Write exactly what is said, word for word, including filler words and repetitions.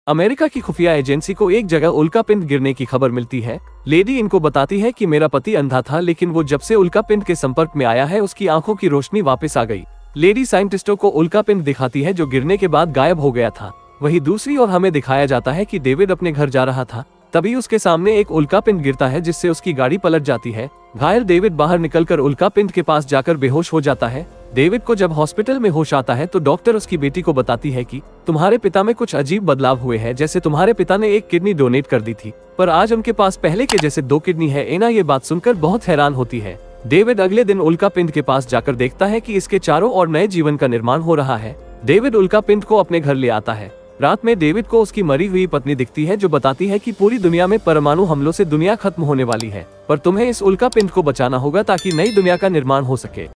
America की खुफिया agency को एक जगह उल्कापिंड गिरने की खबर मिलती है। लेडी इनको बताती है कि मेरा पति अंधा था, लेकिन वो जब से उल्कापिंड के संपर्क में आया है उसकी आंखों की रोशनी वापस आ गई। लेडी साइंटिस्टों को उल्कापिंड दिखाती है जो गिरने के बाद गायब हो गया था। वहीं दूसरी ओर हमें दिखाया जाता है कि डेविड अपने घर जा रहा था, तभी उसके सामने एक उल्कापिंड गिरता है जिससे उसकी गाड़ी पलट जाती है। घायल डेविड बाहर निकलकर उल्कापिंड के पास जाकर बेहोश हो जाता है। डेविड को जब हॉस्पिटल में होश आता है तो डॉक्टर उसकी बेटी को बताती है कि तुम्हारे पिता में कुछ अजीब बदलाव हुए हैं, जैसे तुम्हारे पिता ने एक किडनी डोनेट कर दी थी पर आज उनके पास पहले के जैसे दो किडनी है। एना ये बात सुनकर बहुत हैरान होती है। डेविड अगले दिन उल्कापिंड के पास जाकर देखता है कि इसके चारों ओर नए जीवन का निर्माण हो रहा है। डेविड उल्कापिंड को अपने घर ले आता है। रात में डेविड को उसकी मरी हुई पत्नी दिखती है जो बताती है कि पूरी दुनिया में परमाणु हमलों से दुनिया खत्म होने वाली है, पर तुम्हें इस उल्कापिंड को बचाना होगा ताकि नई दुनिया का निर्माण हो सके।